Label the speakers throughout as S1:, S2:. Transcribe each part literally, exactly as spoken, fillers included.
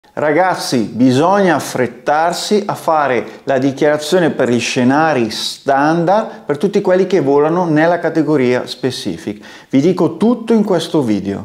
S1: Ragazzi, bisogna affrettarsi a fare la dichiarazione per gli scenari standard per tutti quelli che volano nella categoria specific. Vi dico tutto in questo video.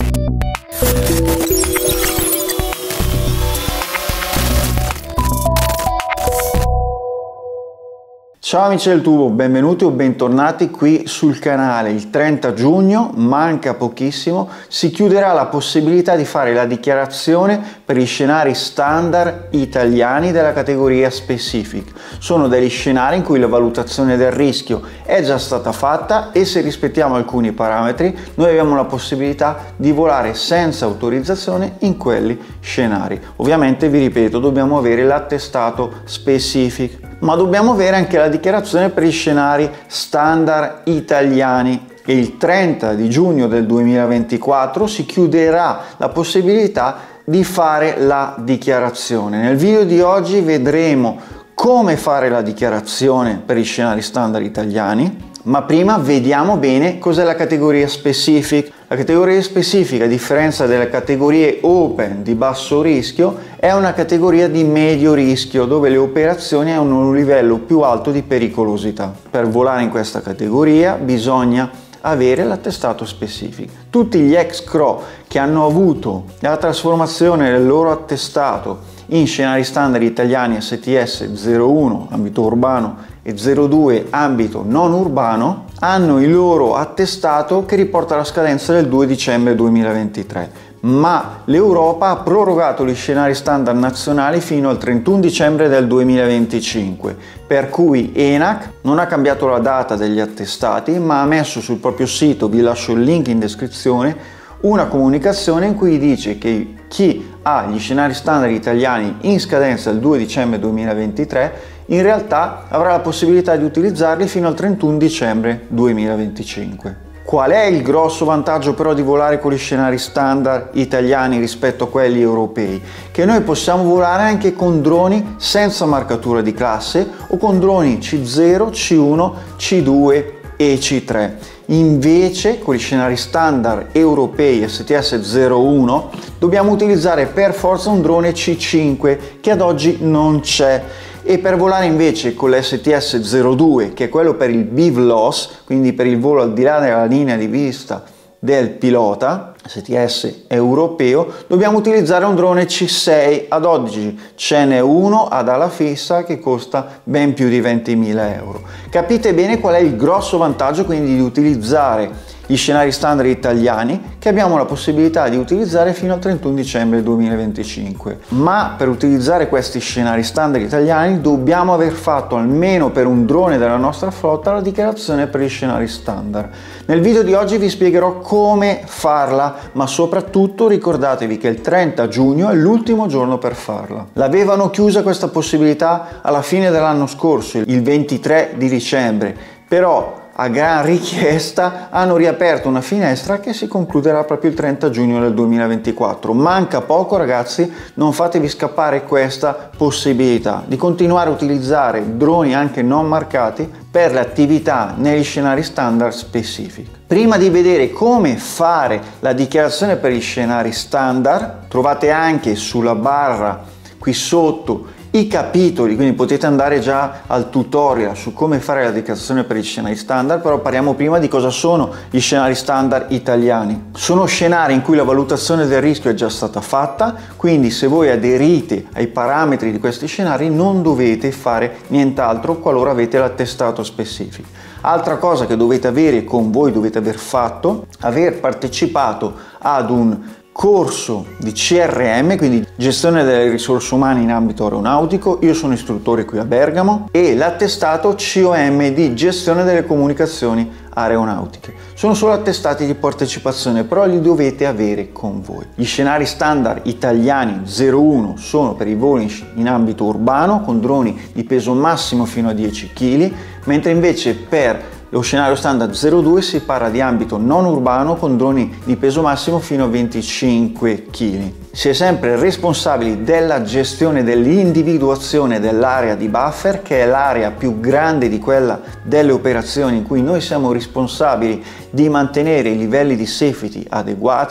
S1: Ciao amici del tubo, benvenuti o bentornati qui sul canale. Il trenta giugno, manca pochissimo, si chiuderà la possibilità di fare la dichiarazione per gli scenari standard italiani della categoria specific. Sono degli scenari in cui la valutazione del rischio è già stata fatta e se rispettiamo alcuni parametri noi abbiamo la possibilità di volare senza autorizzazione in quelli scenari. Ovviamente vi ripeto, dobbiamo avere l'attestato specific, ma dobbiamo avere anche la dichiarazione per gli scenari standard italiani e il trenta di giugno del duemilaventiquattro si chiuderà la possibilità di fare la dichiarazione. Nel video di oggi vedremo come fare la dichiarazione per gli scenari standard italiani, ma prima vediamo bene cos'è la categoria specific. La categoria specifica, a differenza delle categorie open di basso rischio, è una categoria di medio rischio dove le operazioni hanno un livello più alto di pericolosità. Per volare in questa categoria bisogna avere l'attestato specific. Tutti gli ex-crew che hanno avuto la trasformazione del loro attestato in scenari standard italiani S T S zero uno ambito urbano e zero due ambito non urbano hanno il loro attestato che riporta la scadenza del due dicembre duemilaventitré, ma l'Europa ha prorogato gli scenari standard nazionali fino al trentuno dicembre del duemilaventicinque, per cui ENAC non ha cambiato la data degli attestati ma ha messo sul proprio sito, vi lascio il link in descrizione, una comunicazione in cui dice che chi ha gli scenari standard italiani in scadenza il due dicembre duemilaventitré in realtà avrà la possibilità di utilizzarli fino al trentuno dicembre duemilaventicinque. Qual è il grosso vantaggio però di volare con gli scenari standard italiani rispetto a quelli europei? Che noi possiamo volare anche con droni senza marcatura di classe o con droni C zero, C uno, C due e C tre. Invece con gli scenari standard europei S T S zero uno dobbiamo utilizzare per forza un drone C cinque che ad oggi non c'è, e per volare invece con l'S T S zero due, che è quello per il B V L O S, quindi per il volo al di là della linea di vista del pilota, S T S europeo, dobbiamo utilizzare un drone C sei. Ad oggi ce n'è uno ad ala fissa che costa ben più di ventimila euro. Capite bene qual è il grosso vantaggio quindi di utilizzare gli scenari standard italiani che abbiamo la possibilità di utilizzare fino al trentuno dicembre duemilaventicinque. Ma per utilizzare questi scenari standard italiani dobbiamo aver fatto almeno per un drone della nostra flotta la dichiarazione per gli scenari standard. Nel video di oggi vi spiegherò come farla, ma soprattutto ricordatevi che il trenta giugno è l'ultimo giorno per farla. L'avevano chiusa questa possibilità alla fine dell'anno scorso, il ventitré di dicembre, però a gran richiesta hanno riaperto una finestra che si concluderà proprio il trenta giugno del duemilaventiquattro. Manca poco ragazzi, non fatevi scappare questa possibilità di continuare a utilizzare droni anche non marcati per le attività negli scenari standard specific. Prima di vedere come fare la dichiarazione per gli scenari standard, trovate anche sulla barra qui sotto i capitoli, quindi potete andare già al tutorial su come fare la dichiarazione per gli scenari standard, però parliamo prima di cosa sono gli scenari standard italiani. Sono scenari in cui la valutazione del rischio è già stata fatta, quindi se voi aderite ai parametri di questi scenari non dovete fare nient'altro qualora avete l'attestato specific. Altra cosa che dovete avere con voi, dovete aver fatto, aver partecipato ad un corso di C R M, quindi gestione delle risorse umane in ambito aeronautico. Io sono istruttore qui a Bergamo, e l'attestato C O M di gestione delle comunicazioni aeronautiche. Sono solo attestati di partecipazione, però li dovete avere con voi. Gli scenari standard italiani zero uno sono per i voli in ambito urbano con droni di peso massimo fino a dieci chili, mentre invece per lo scenario standard zero due si parla di ambito non urbano con droni di peso massimo fino a venticinque chili. Si è sempre responsabili della gestione dell'individuazione dell'area di buffer, che è l'area più grande di quella delle operazioni in cui noi siamo responsabili di mantenere i livelli di safety adeguata.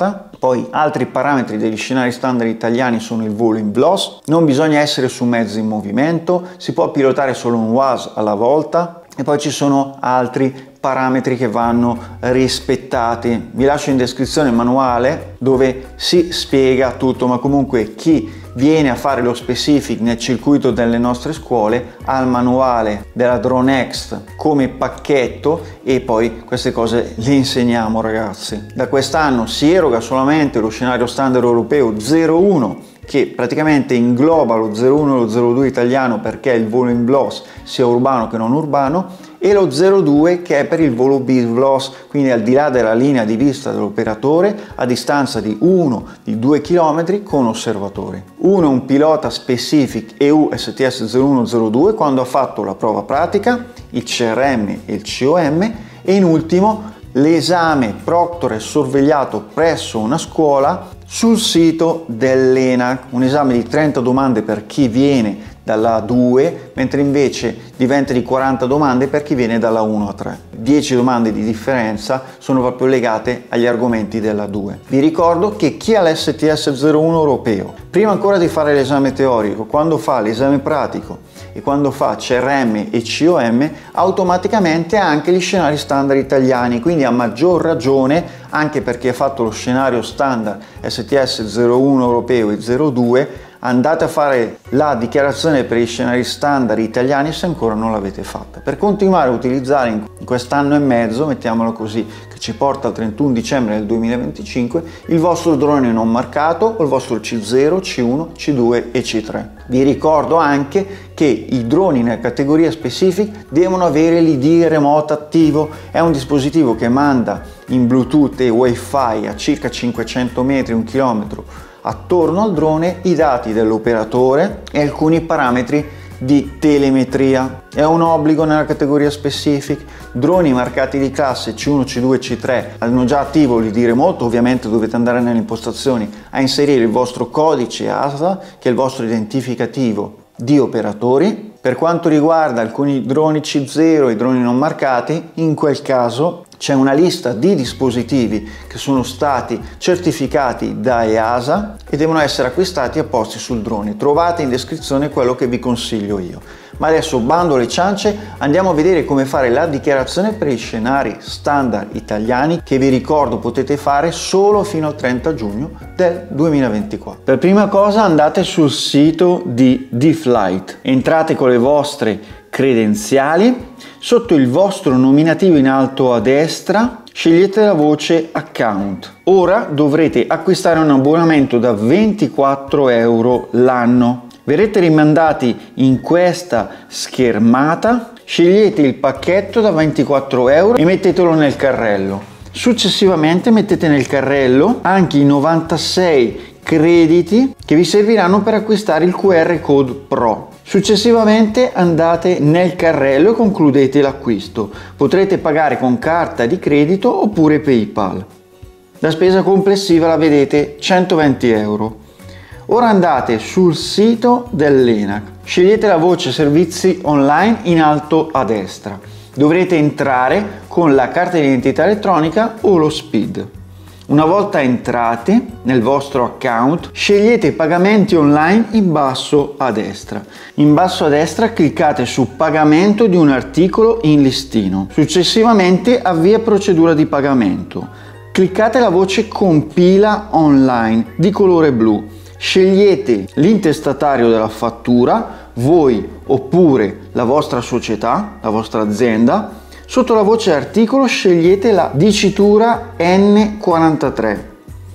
S1: Poi altri parametri degli scenari standard italiani sono il volo in V L O S, non bisogna essere su mezzi in movimento, si può pilotare solo un U A S alla volta e poi ci sono altri parametri che vanno rispettati. Vi lascio in descrizione il manuale dove si spiega tutto, ma comunque chi viene a fare lo specific nel circuito delle nostre scuole ha il manuale della DroneX come pacchetto e poi queste cose le insegniamo, ragazzi. Da quest'anno si eroga solamente lo scenario standard europeo zero uno, che praticamente ingloba lo zero uno e lo zero due italiano perché il volo in V L O S sia urbano che non urbano, e lo zero due che è per il volo B V L O S, quindi al di là della linea di vista dell'operatore a distanza di uno di due chilometri con osservatori. Uno è un pilota specific E U S T S zero uno zero due quando ha fatto la prova pratica, il C R M e il C O M, e in ultimo l'esame proctor e sorvegliato presso una scuola sul sito dell'E N A C, un esame di trenta domande per chi viene dalla A due, mentre invece diventa di quaranta domande per chi viene dalla uno a tre. dieci domande di differenza sono proprio legate agli argomenti della A due. Vi ricordo che chi ha l'S T S zero uno europeo, prima ancora di fare l'esame teorico, quando fa l'esame pratico e quando fa C R M e C O M, automaticamente ha anche gli scenari standard italiani, quindi a maggior ragione, anche perché ha fatto lo scenario standard S T S zero uno europeo e zero due, andate a fare la dichiarazione per i scenari standard italiani se ancora non l'avete fatta, per continuare a utilizzare in quest'anno e mezzo, mettiamolo così, che ci porta al trentuno dicembre del duemilaventicinque, il vostro drone non marcato o il vostro C zero, C uno, C due e C tre. Vi ricordo anche che i droni nella categoria specific devono avere l'I D remoto attivo, è un dispositivo che manda in Bluetooth e Wi-Fi a circa cinquecento metri, un chilometro attorno al drone i dati dell'operatore e alcuni parametri di telemetria. È un obbligo nella categoria specific. Droni marcati di classe C uno, C due, C tre hanno già attivo l'I D remoto, ovviamente dovete andare nelle impostazioni a inserire il vostro codice A S A, che è il vostro identificativo di operatori. Per quanto riguarda alcuni droni C zero e droni non marcati, in quel caso c'è una lista di dispositivi che sono stati certificati da E A S A e devono essere acquistati e posti sul drone. Trovate in descrizione quello che vi consiglio io. Ma adesso, bando alle ciance, andiamo a vedere come fare la dichiarazione per i scenari standard italiani, che vi ricordo potete fare solo fino al trenta giugno del duemilaventiquattro. Per prima cosa andate sul sito di D-Flight, entrate con le vostre credenziali, sotto il vostro nominativo in alto a destra scegliete la voce account. Ora dovrete acquistare un abbonamento da ventiquattro euro l'anno. Verrete rimandati in questa schermata, scegliete il pacchetto da ventiquattro euro e mettetelo nel carrello. Successivamente mettete nel carrello anche i novantasei crediti che vi serviranno per acquistare il Q R Code Pro. Successivamente andate nel carrello e concludete l'acquisto. Potrete pagare con carta di credito oppure PayPal. La spesa complessiva la vedete, centoventi euro. Ora andate sul sito dell'E N A C, scegliete la voce servizi online in alto a destra. Dovrete entrare con la carta di identità elettronica o lo SPID. Una volta entrati nel vostro account, scegliete pagamenti online in basso a destra. In basso a destra cliccate su pagamento di un articolo in listino. Successivamente avvia procedura di pagamento. Cliccate la voce compila online di colore blu. Scegliete l'intestatario della fattura, voi oppure la vostra società, la vostra azienda. Sotto la voce articolo scegliete la dicitura N quarantatré,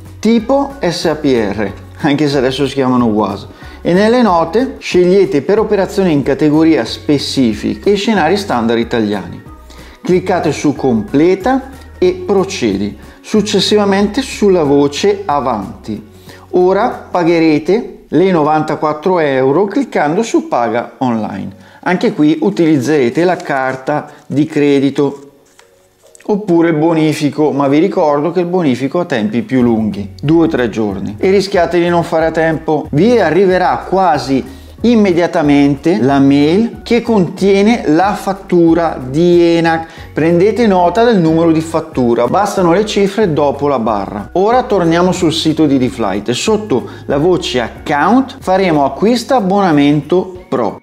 S1: tipo S A P R, anche se adesso si chiamano U A S, e nelle note scegliete per operazioni in categoria specific e scenari standard italiani. Cliccate su completa e procedi, successivamente sulla voce avanti. Ora pagherete le novantaquattro euro cliccando su paga online. Anche qui utilizzerete la carta di credito oppure il bonifico, ma vi ricordo che il bonifico ha tempi più lunghi, due o tre giorni, e rischiate di non fare a tempo. Vi arriverà quasi immediatamente la mail che contiene la fattura di ENAC. Prendete nota del numero di fattura, bastano le cifre dopo la barra. Ora torniamo sul sito di D-Flight e sotto la voce account faremo acquista abbonamento pro.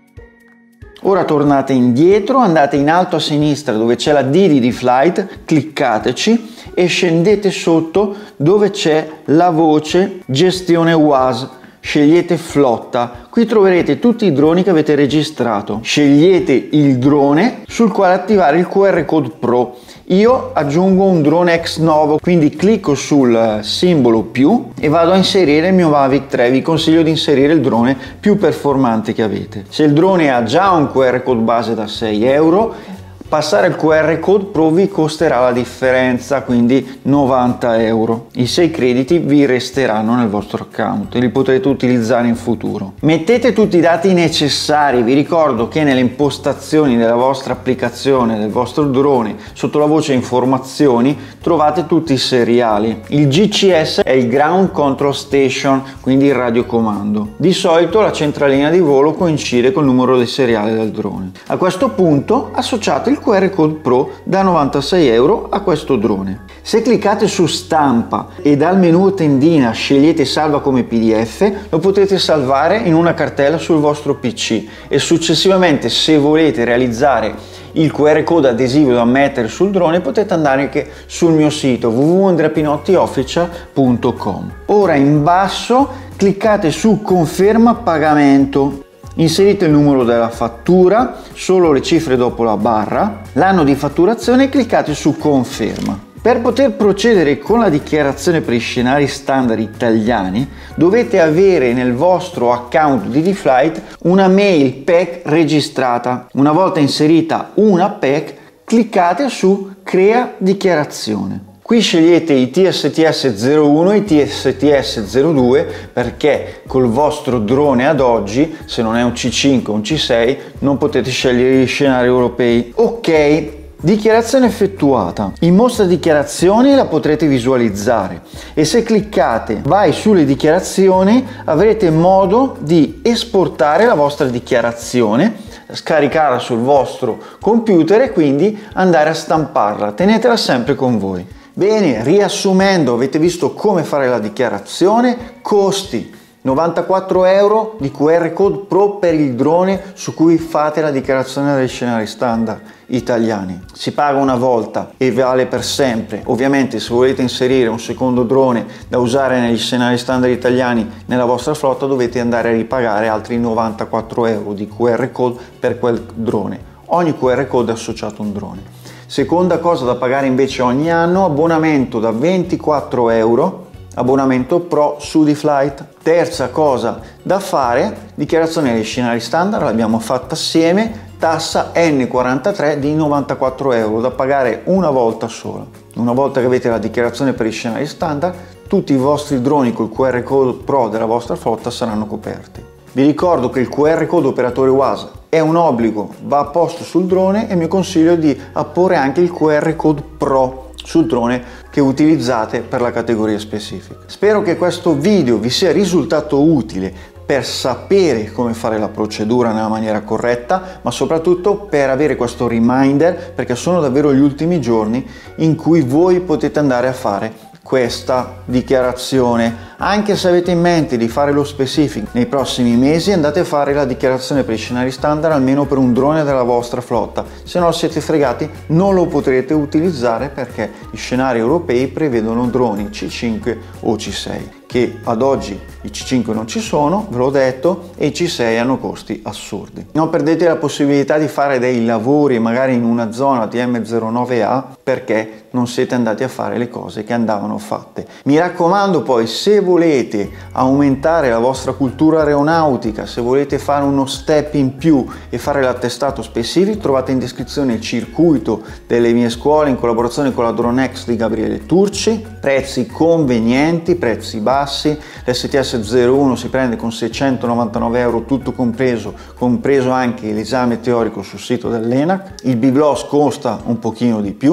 S1: Ora tornate indietro, andate in alto a sinistra dove c'è la D di D-Flight, cliccateci e scendete sotto dove c'è la voce gestione U A S. Scegliete flotta, qui troverete tutti i droni che avete registrato. Scegliete il drone sul quale attivare il Q R Code Pro. Io aggiungo un drone ex novo, quindi clicco sul simbolo più e vado a inserire il mio Mavic tre. Vi consiglio di inserire il drone più performante che avete. Se il drone ha già un Q R Code base da sei euro, passare il Q R Code Pro vi costerà la differenza, quindi novanta euro. I sei crediti vi resteranno nel vostro account e li potrete utilizzare in futuro. Mettete tutti i dati necessari. Vi ricordo che nelle impostazioni della vostra applicazione, del vostro drone, sotto la voce informazioni, trovate tutti i seriali. Il G C S è il Ground Control Station, quindi il radiocomando. Di solito la centralina di volo coincide col numero del seriale del drone. A questo punto associate il Q R Code Pro da novantasei euro a questo drone. Se cliccate su stampa e dal menu tendina scegliete salva come P D F, lo potete salvare in una cartella sul vostro P C e successivamente, se volete realizzare il Q R code adesivo da mettere sul drone, potete andare anche sul mio sito w w w punto andrea pinotti official punto com. Ora in basso cliccate su conferma pagamento. Inserite il numero della fattura, solo le cifre dopo la barra, l'anno di fatturazione e cliccate su conferma. Per poter procedere con la dichiarazione per i scenari standard italiani dovete avere nel vostro account di D-Flight una mail P E C registrata. Una volta inserita una P E C, cliccate su crea dichiarazione. Qui scegliete i T S T S zero uno e i T S T S zero due perché col vostro drone ad oggi, se non è un C cinque o un C sei, non potete scegliere gli scenari europei. Ok, dichiarazione effettuata. In mostra dichiarazioni la potrete visualizzare e se cliccate vai sulle dichiarazioni avrete modo di esportare la vostra dichiarazione, scaricarla sul vostro computer e quindi andare a stamparla. Tenetela sempre con voi. Bene, riassumendo, avete visto come fare la dichiarazione, costi novantaquattro euro di Q R Code Pro per il drone su cui fate la dichiarazione dei scenari standard italiani. Si paga una volta e vale per sempre. Ovviamente se volete inserire un secondo drone da usare negli scenari standard italiani nella vostra flotta dovete andare a ripagare altri novantaquattro euro di Q R Code per quel drone. Ogni Q R Code è associato a un drone. Seconda cosa da pagare invece ogni anno, abbonamento da ventiquattro euro, abbonamento pro su D-Flight. Terza cosa da fare, dichiarazione dei scenari standard, l'abbiamo fatta assieme, tassa N quarantatré di novantaquattro euro da pagare una volta sola. Una volta che avete la dichiarazione per i scenari standard, tutti i vostri droni col Q R Code Pro della vostra flotta saranno coperti. Vi ricordo che il Q R Code operatore U A S è un obbligo, va apposto sul drone e mi consiglio di apporre anche il Q R Code Pro sul drone che utilizzate per la categoria specifica. Spero che questo video vi sia risultato utile per sapere come fare la procedura nella maniera corretta, ma soprattutto per avere questo reminder, perché sono davvero gli ultimi giorni in cui voi potete andare a fare questa dichiarazione. Anche se avete in mente di fare lo specific nei prossimi mesi, andate a fare la dichiarazione per i scenari standard almeno per un drone della vostra flotta, se no siete fregati, non lo potrete utilizzare perché gli scenari europei prevedono droni C cinque o C sei, che ad oggi i C cinque non ci sono, ve l'ho detto, e i C sei hanno costi assurdi. Non perdete la possibilità di fare dei lavori magari in una zona T M zero nove A perché non siete andati a fare le cose che andavano fatte. Mi raccomando poi, se volete aumentare la vostra cultura aeronautica, se volete fare uno step in più e fare l'attestato specifico, trovate in descrizione il circuito delle mie scuole in collaborazione con la DroneX di Gabriele Turci, prezzi convenienti, prezzi bassi. l'S T S zero uno si prende con seicentonovantanove euro tutto compreso, compreso anche l'esame teorico sul sito dell'ENAC. Il B-Gloss costa un pochino di più.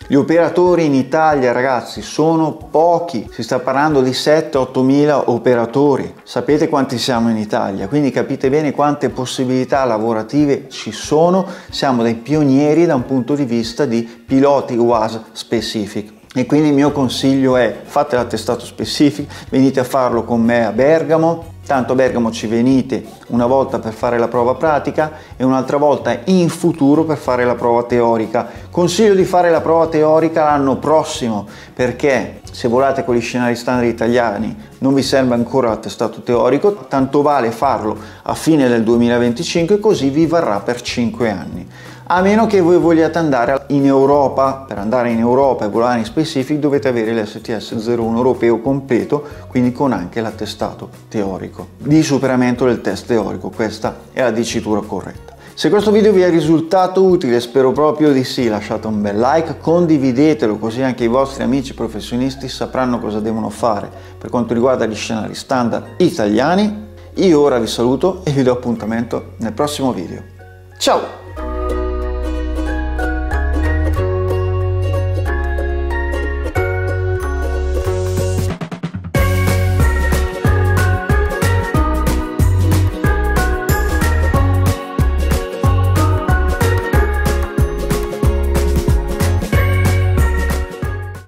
S1: Gli operatori in Italia, ragazzi, sono pochi, si sta parlando di sette otto mila operatori. Sapete quanti siamo in Italia, quindi capite bene quante possibilità lavorative ci sono. Siamo dei pionieri da un punto di vista di piloti U A S specific. E quindi il mio consiglio è: fate l'attestato specific, venite a farlo con me a Bergamo. Tanto a Bergamo ci venite una volta per fare la prova pratica e un'altra volta in futuro per fare la prova teorica. Consiglio di fare la prova teorica l'anno prossimo, perché se volate con gli scenari standard italiani non vi serve ancora l'attestato teorico, tanto vale farlo a fine del duemilaventicinque, così vi varrà per cinque anni. A meno che voi vogliate andare in Europa. Per andare in Europa e volare in specific dovete avere l'S T S zero uno europeo completo, quindi con anche l'attestato teorico di superamento del test teorico. Questa è la dicitura corretta. Se questo video vi è risultato utile, spero proprio di sì, lasciate un bel like, condividetelo così anche i vostri amici professionisti sapranno cosa devono fare per quanto riguarda gli scenari standard italiani. Io ora vi saluto e vi do appuntamento nel prossimo video. Ciao!